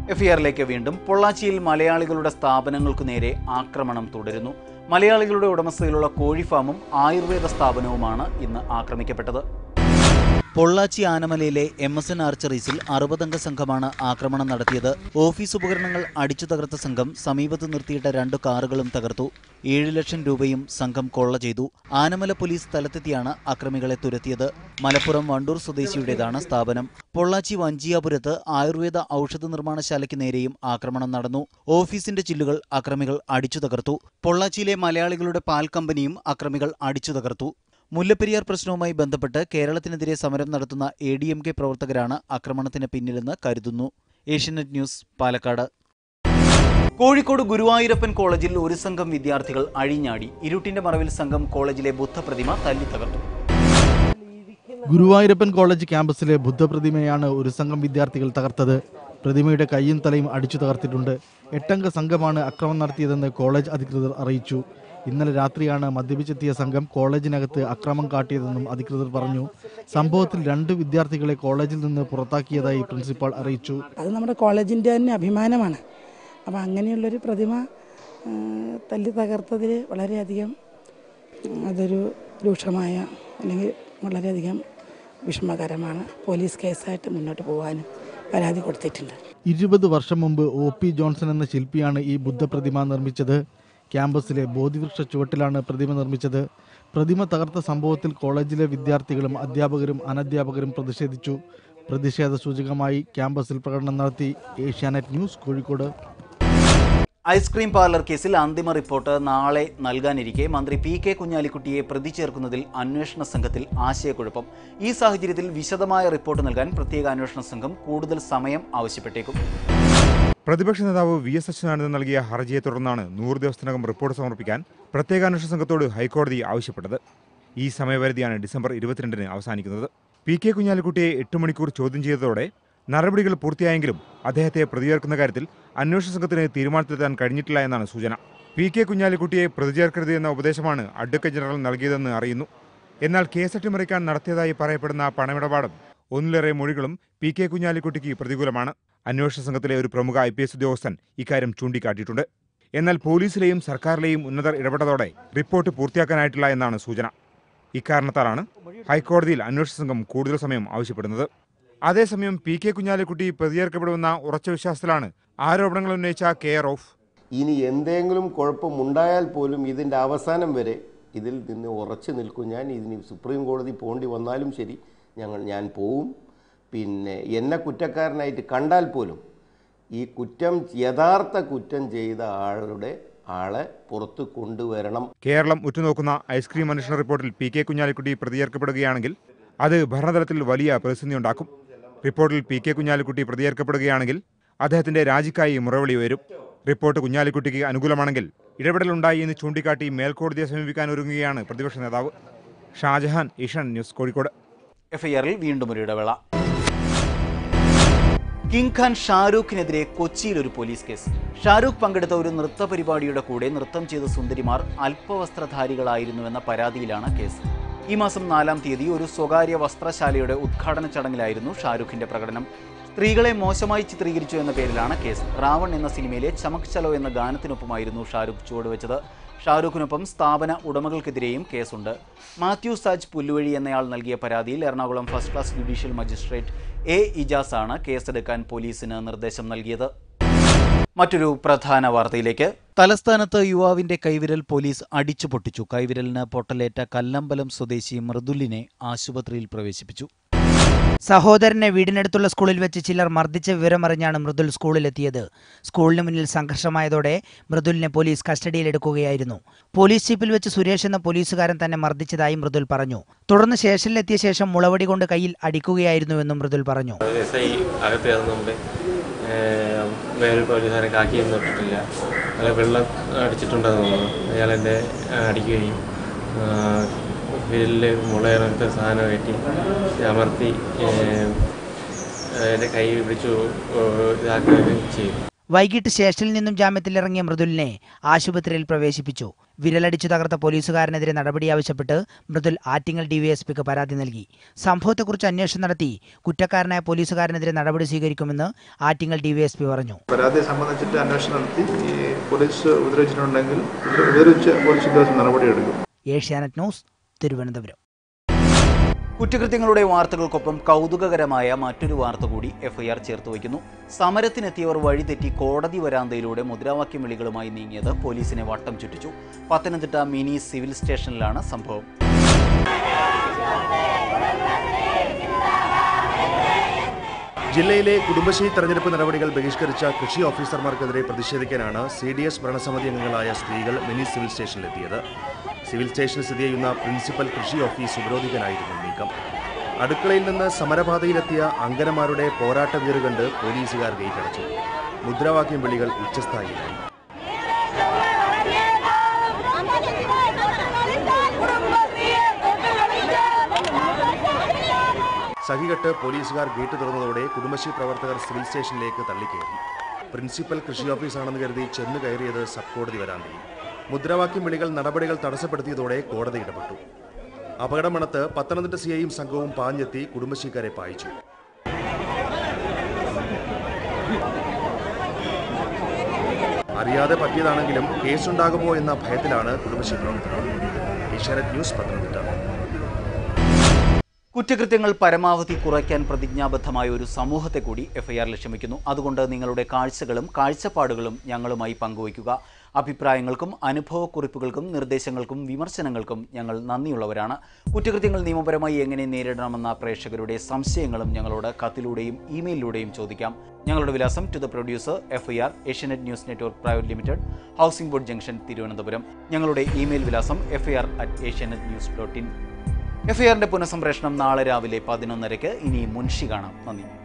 എഫ്ഐആറിലേക്ക് വീണ്ടും. പൊള്ളാച്ചിയിൽ മലയാളികളുടെ സ്ഥാപനങ്ങൾക്കു നേരെ ആക്രമണം തുടരുന്നു. മലയാളികളുടെ ഉടമസ്ഥയിലുള്ള കോഴി ഫാമും ആയുർവേദ സ്ഥാപനവുമാണ് ഇന്ന് ആക്രമിക്കപ്പെട്ടത്. പൊള്ളാച്ചി ആനമലയിലെ MSN ആർച്ചറീസിൽ 60-അംഗ സംഘമാണ് ആക്രമണം നടത്തിയത്. ഓഫീസ് ഉപകരണങ്ങൾ അടിച്ചു തകർത്ത സംഘം സമീപത്ത് നിർത്തിയിട്ട 2 കാറുകളും തകർത്തു. 7 ലക്ഷം രൂപയും സംഘം കൊള്ള ചെയ്തു. ആനമല പോലീസ് സ്ഥലത്തെത്തിയാണ് അക്രമികളെ തുരത്തിയത്. മലപ്പുറം വണ്ടൂർ സ്വദേശിയുടേതാണ് സ്ഥാപനം. പൊള്ളാച്ചി വഞ്ചിയാപുരത്ത് ആയുർവേദ ഔഷധ നിർമ്മാണശാലയ്ക്ക് നേരെയും ആക്രമണം നടന്നു. ഓഫീസിന്റെ ചില്ലുകൾ അക്രമികൾ അടിച്ചു തകർത്തു. പൊള്ളാച്ചിയിലെ മലയാളികളുടെ പാൽ കമ്പനിയും അക്രമികൾ അടിച്ചു തകർത്തു. മുല്ലപ്പെരിയാർ പ്രശ്നവുമായി ബന്ധപ്പെട്ട് കേരളത്തിനെതിരെ സമരം നടത്തുന്ന ADMK പ്രവർത്തകരാണ് ആക്രമണത്തിന് പിന്നിലെന്ന് കരുതുന്നു. ഏഷ്യാനെറ്റ് ന്യൂസ്, പാലക്കാട്. കോഴിക്കോട് ഗുരുവായൂരപ്പൻ കോളേജിൽ ഒരു സംഘം വിദ്യാർത്ഥികൾ അഴിഞ്ഞാടി. ഇരുട്ടിന്റെ മറവിൽ സംഘം കോളേജിലെ ബുദ്ധപ്രതിമ തല്ലി തകർത്തു. ഗുരുവായൂരപ്പൻ കോളേജ് ക്യാമ്പസിലെ ബുദ്ധപ്രതിമയാണ് ഒരു സംഘം വിദ്യാർത്ഥികൾ തകർത്തത്. പ്രതിമയുടെ കൈയും തലയും അടിച്ചു തകർത്തിട്ടുണ്ട്. 8-അംഗ സംഘമാണ് ആക്രമണം നടത്തിയതെന്ന് കോളേജ് അധികൃതർ അറിയിച്ചു. ഇന്നലെ രാത്രിയാണ് മദ്യപിച്ചെത്തിയ സംഘം കോളേജിനകത്ത് അക്രമം കാട്ടിയതെന്നും അധികൃതർ പറഞ്ഞു. സംഭവത്തിൽ 2 വിദ്യാർത്ഥികളെ കോളേജിൽ നിന്ന് പുറത്താക്കിയതായി പ്രിൻസിപ്പാൾ അറിയിച്ചു. അത് നമ്മുടെ കോളേജിൻ്റെ തന്നെ അഭിമാനമാണ്. അപ്പോൾ അങ്ങനെയുള്ളൊരു പ്രതിമ തല്ലി തകർത്തതിൽ വളരെയധികം അതൊരു രൂക്ഷമായ അല്ലെങ്കിൽ വളരെയധികം വിഷമകരമാണ്. പോലീസ് കേസായിട്ട് മുന്നോട്ട് പോകാനും പരാതി കൊടുത്തിട്ടുണ്ട്. 20 വർഷം മുമ്പ് OP ജോൺസൺ എന്ന ശില്പിയാണ് ഈ ബുദ്ധപ്രതിമ നിർമ്മിച്ചത്. ക്യാമ്പസിലെ ബോധിവൃക്ഷ ചുവട്ടിലാണ് പ്രതിമ നിർമ്മിച്ചത്. പ്രതിമ തകർത്ത സംഭവത്തിൽ കോളേജിലെ വിദ്യാർത്ഥികളും അധ്യാപകരും അനധ്യാപകരും പ്രതിഷേധിച്ചു. പ്രതിഷേധ സൂചകമായി ക്യാമ്പസിൽ പ്രകടനം നടത്തി. Asianet news, Kozhikode. Ice cream parlour കേസിൽ അന്തിമ റിപ്പോർട്ട് നാളെ നൽകാനിരിക്കെ മന്ത്രി PK കുഞ്ഞാലിക്കുട്ടിയെ പ്രതി ചേർക്കുന്നതിൽ അന്വേഷണ സംഘത്തിൽ ആശയക്കുഴപ്പം. ഈ സാഹചര്യത്തിൽ വിശദമായ റിപ്പോർട്ട് നൽകാൻ പ്രത്യേക അന്വേഷണ സംഘം കൂടുതൽ സമയം ആവശ്യപ്പെട്ടേക്കും. പ്രതിപക്ഷ നേതാവ് VS അച്യുതാനന്ദൻ നൽകിയ ഹർജിയെ തുടർന്നാണ് 100 ദിവസത്തിനകം റിപ്പോർട്ട് സമർപ്പിക്കാൻ പ്രത്യേക അന്വേഷണ സംഘത്തോട് ഹൈക്കോടതി ആവശ്യപ്പെട്ടത്. ഈ സമയപരിധിയാണ് ഡിസംബർ 22-ന് അവസാനിക്കുന്നത്. PK കുഞ്ഞാലിക്കുട്ടിയെ 8 മണിക്കൂർ ചോദ്യം ചെയ്തതോടെ നടപടികൾ പൂർത്തിയായെങ്കിലും അദ്ദേഹത്തെ പ്രതി ചേർക്കുന്ന കാര്യത്തിൽ അന്വേഷണ സംഘത്തിന് തീരുമാനത്തിലെത്താൻ കഴിഞ്ഞിട്ടില്ല എന്നാണ് സൂചന. PK കുഞ്ഞാലിക്കുട്ടിയെ പ്രതി ചേർക്കരുത് എന്ന ഉപദേശമാണ് അഡ്വക്കേറ്റ് ജനറൽ നൽകിയതെന്ന് അറിയുന്നു. എന്നാൽ കേസ് അട്ടിമറിക്കാൻ നടത്തിയതായി പറയപ്പെടുന്ന പണമിടപാടും ഒന്നിലേറെ മൊഴികളും PK കുഞ്ഞാലിക്കുട്ടിക്ക് പ്രതികൂലമാണ്. അന്വേഷണ സംഘത്തിലെ ഒരു പ്രമുഖ IPS ഉദ്യോഗസ്ഥൻ ഇക്കാര്യം ചൂണ്ടിക്കാട്ടിയിട്ടുണ്ട്. എന്നാൽ പോലീസിലെയും സർക്കാരിലെയും ഉന്നതർ ഇടപെട്ടതോടെ റിപ്പോർട്ട് പൂർത്തിയാക്കാനായിട്ടില്ല എന്നാണ് സൂചന. ഇക്കാരണത്താലാണ് ഹൈക്കോടതിയിൽ അന്വേഷണ സംഘം കൂടുതൽ സമയം ആവശ്യപ്പെടുന്നത്. അതേസമയം PK കുഞ്ഞാലിക്കുട്ടി പ്രതിചേർക്കപ്പെടുമെന്ന ഉറച്ച വിശ്വാസത്തിലാണ് ആരോപണങ്ങൾ ഉന്നയിച്ച കെയർ ഓഫ്. ഇനി എന്തെങ്കിലും കുഴപ്പമുണ്ടായാൽ പോലും ഇതിൻ്റെ അവസാനം വരെ ഇതിൽ നിന്ന് ഉറച്ചു നിൽക്കും. ഞാൻ ഇതിന് സുപ്രീം കോടതി പോകേണ്ടി വന്നാലും ശരി, ഞാൻ പോവും. പിന്നെ എന്നെ കുറ്റക്കാരനായിട്ട് കണ്ടാൽ പോലും ഈ കുറ്റം, യഥാർത്ഥ കുറ്റം ചെയ്ത ആളെ പുറത്ത് കൊണ്ടുവരണം. കേരളം ഉറ്റുനോക്കുന്ന ഐസ്ക്രീം അന്വേഷണ റിപ്പോർട്ടിൽ PK കുഞ്ഞാലിക്കുട്ടി പ്രതിചേർക്കപ്പെടുകയാണെങ്കിൽ അത് ഭരണതലത്തിൽ വലിയ പ്രതിസന്ധി ഉണ്ടാക്കും. റിപ്പോർട്ടിൽ PK കുഞ്ഞാലിക്കുട്ടി പ്രതിചേർക്കപ്പെടുകയാണെങ്കിൽ അദ്ദേഹത്തിന്റെ രാജിക്കായി മുറവിളി ഉയരും. റിപ്പോർട്ട് കുഞ്ഞാലിക്കുട്ടിക്ക് അനുകൂലമാണെങ്കിൽ ഇടപെടലുണ്ടായി എന്ന് ചൂണ്ടിക്കാട്ടി മേൽക്കോടതിയെ സമീപിക്കാൻ ഒരുങ്ങുകയാണ് പ്രതിപക്ഷ നേതാവ്. ഷാജഹാൻ, ഏഷ്യാനെറ്റ് ന്യൂസ്, കോഴിക്കോട്. എഫ്ഐആറിൽ വീണ്ടും ഒരു ഇടവേള. കിങ് ഖാൻ ഷാരൂഖിനെതിരെ കൊച്ചിയിൽ ഒരു പോലീസ് കേസ്. ഷാരൂഖ് പങ്കെടുത്ത ഒരു നൃത്ത പരിപാടിയുടെ കൂടെ നൃത്തം ചെയ്ത സുന്ദരിമാർ അല്പവസ്ത്രധാരികളായിരുന്നുവെന്ന പരാതിയിലാണ് കേസ്. ഈ മാസം 4-ാം തീയതി ഒരു സ്വകാര്യ വസ്ത്രശാലയുടെ ഉദ്ഘാടന ചടങ്ങിലായിരുന്നു ഷാരൂഖിന്റെ പ്രകടനം. സ്ത്രീകളെ മോശമായി ചിത്രീകരിച്ചു എന്ന പേരിലാണ് കേസ്. റാവൺ എന്ന സിനിമയിലെ ചമക് ചലോ എന്ന ഗാനത്തിനൊപ്പമായിരുന്നു ഷാരൂഖ് ചുവടുവെച്ചത്. ഷാരൂഖിനൊപ്പം സ്ഥാപന ഉടമകൾക്കെതിരെയും കേസുണ്ട്. മാത്യു സാജ് പുല്ലുവഴി എന്നയാൾ നൽകിയ പരാതിയിൽ Ernakulam first class judicial magistrate A. Ijaz ആണ് കേസെടുക്കാൻ പോലീസിന് നിർദ്ദേശം നൽകിയത്. മറ്റൊരു പ്രധാന വാർത്തയിലേക്ക്. തലസ്ഥാനത്ത് യുവാവിന്റെ കൈവിരൽ പോലീസ് അടിച്ചു പൊട്ടിച്ചു. കൈവിരലിന് പൊട്ടലേറ്റ കല്ലമ്പലം സ്വദേശി മൃദുലിനെ ആശുപത്രിയിൽ പ്രവേശിപ്പിച്ചു. സഹോദരനെ വീടിനടുത്തുള്ള സ്കൂളിൽ വെച്ച് ചിലർ മർദ്ദിച്ച വിവരമറിഞ്ഞാണ് മൃദുൽ സ്കൂളിലെത്തിയത്. സ്കൂളിന് മുന്നിൽ സംഘർഷമായതോടെ മൃദുലിനെ പോലീസ് കസ്റ്റഡിയിലെടുക്കുകയായിരുന്നു. പോലീസ് ജീപ്പിൽ വെച്ച് സുരേഷ് എന്ന പോലീസുകാരൻ തന്നെ മർദ്ദിച്ചതായി മൃദുൽ പറഞ്ഞു. തുടർന്ന് സ്റ്റേഷനിലെത്തിയ ശേഷം മുളവടി കൊണ്ട് കയ്യിൽ അടിക്കുകയായിരുന്നുവെന്നും മൃദുൽ പറഞ്ഞു. വേറൊരു പോലീസുകാരെ കാക്കിയൊന്നും ഇട്ടിട്ടില്ല. അല്ല, വെള്ളം അടിച്ചിട്ടുണ്ടെന്ന് തോന്നുന്നു. അയാൾ എന്നെ അടിക്കുകയും വിരലിൽ മുളയിറങ്ങത്തെ സാധനം കയറ്റി അമർത്തി എൻ്റെ കൈ പിടിച്ചു ഇതാക്കുകയും ചെയ്തു. വൈകിട്ട് സ്റ്റേഷനിൽ നിന്നും ജാമ്യത്തിലിറങ്ങിയ മൃദുലിനെ ആശുപത്രിയിൽ പ്രവേശിപ്പിച്ചു. വിരലടിച്ചു തകർത്ത പോലീസുകാരനെതിരെ നടപടി ആവശ്യപ്പെട്ട് മൃദുൽ ആറ്റിങ്ങൽ ഡിവൈഎസ്പിക്ക് പരാതി നൽകി. സംഭവത്തെക്കുറിച്ച് അന്വേഷണം നടത്തി കുറ്റക്കാരനായ പോലീസുകാരനെതിരെ നടപടി സ്വീകരിക്കുമെന്ന് ആറ്റിങ്ങൽ ഡിവൈഎസ്പി പറഞ്ഞു. പരാതിയെ സംബന്ധിച്ചിട്ട് അന്വേഷണം നടത്തി പോലീസ് ഉപദ്രവിച്ചിട്ടുണ്ടെങ്കിൽ പോലീസ് ഉദ്യോഗസ്ഥർ നടപടിയെടുക്കും. ഏഷ്യാനെറ്റ് ന്യൂസ്, തിരുവനന്തപുരം. കുറ്റകൃത്യങ്ങളുടെ വാർത്തകൾക്കൊപ്പം കൗതുകകരമായ മറ്റൊരു വാർത്ത കൂടി എഫ്ഐആർ ചേർത്ത് വയ്ക്കുന്നു. സമരത്തിനെത്തിയവർ വഴിതെറ്റി കോടതി വരാന്തയിലൂടെ മുദ്രാവാക്യം വിളികളുമായി നീങ്ങിയത് പോലീസിനെ വട്ടം ചുറ്റിച്ചു. പത്തനംതിട്ട മിനി സിവിൽ സ്റ്റേഷനിലാണ് സംഭവം. ജില്ലയിലെ കുടുംബശ്രീ തെരഞ്ഞെടുപ്പ് നടപടികൾ ബഹിഷ്കരിച്ച കൃഷി ഓഫീസർമാർക്കെതിരെ പ്രതിഷേധിക്കാനാണ് CDS ഭരണസമിതി അംഗങ്ങളായ സ്ത്രീകൾ മിനി സിവിൽ സ്റ്റേഷനിലെത്തിയത്. സിവിൽ സ്റ്റേഷനിൽ സ്ഥിതി ചെയ്യുന്ന പ്രിൻസിപ്പൽ കൃഷി ഓഫീസ് ഉപരോധിക്കാനായിരുന്നു നീക്കം. അടുക്കളയിൽ നിന്ന് സമരപാതയിലെത്തിയ അംഗനമാരുടെ പോരാട്ട വീറ് കണ്ട് പോലീസുകാർ ഗേറ്റടച്ചു. മുദ്രാവാക്യം വിളികൾ ഉച്ചസ്ഥായിലായി. സഹികെട്ട് പോലീസുകാർ ഗേറ്റ് തുറന്നതോടെ കുടുംബശ്രീ പ്രവർത്തകർ സിവിൽ സ്റ്റേഷനിലേക്ക് തള്ളിക്കയറി. പ്രിൻസിപ്പൽ കൃഷി ഓഫീസാണെന്ന് കരുതി ചെന്ന് കയറിയത് സബ് കോടതി വരാന്തയിൽ. മുദ്രാവാക്യം വിളികൾ നടപടികൾ തടസ്സപ്പെടുത്തിയതോടെ കോടതി ഇടപെട്ടു. അപകടമണത്ത് പത്തനംതിട്ട CIയും സംഘവും പാഞ്ഞെത്തി കുടുംബശ്രീക്കാരെ പായിച്ചു. അറിയാതെ പറ്റിയതാണെങ്കിലും കേസുണ്ടാകുമോ എന്ന ഭയത്തിലാണ് കുടുംബശ്രീ പ്രവർത്തകർ. ഏഷ്യാനെറ്റ് ന്യൂസ്, പത്തനംതിട്ട. കുറ്റകൃത്യങ്ങൾ പരമാവധി കുറയ്ക്കാൻ പ്രതിജ്ഞാബദ്ധമായ ഒരു സമൂഹത്തെ കൂടി എഫ്ഐആർ ലക്ഷ്യം വയ്ക്കുന്നു. അതുകൊണ്ട് നിങ്ങളുടെ കാഴ്ചകളും കാഴ്ചപ്പാടുകളും ഞങ്ങളുമായി പങ്കുവയ്ക്കുക. അഭിപ്രായങ്ങൾക്കും അനുഭവക്കുറിപ്പുകൾക്കും നിർദ്ദേശങ്ങൾക്കും വിമർശനങ്ങൾക്കും ഞങ്ങൾ നന്ദിയുള്ളവരാണ്. കുറ്റകൃത്യങ്ങൾ നിയമപരമായി എങ്ങനെ നേരിടണമെന്ന പ്രേക്ഷകരുടെ സംശയങ്ങളും ഞങ്ങളോട് കത്തിലൂടെയും ഇമെയിലിലൂടെയും ചോദിക്കാം. ഞങ്ങളുടെ വിലാസം: to the producer, FIR, Asianet news network private limited, housing board junction, Thiruvananthapuram. ഞങ്ങളുടെ ഇമെയിൽ വിലാസം FIR@asianetnews.in. FIRന്റെ പുനഃസംപ്രേഷണം നാളെ രാവിലെ 11:30. ഇനി മുൻഷി കാണാം. നന്ദി.